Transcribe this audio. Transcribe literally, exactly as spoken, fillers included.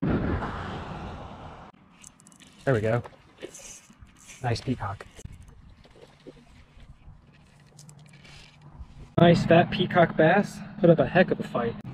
There we go. Nice peacock. Nice fat peacock bass put up a heck of a fight.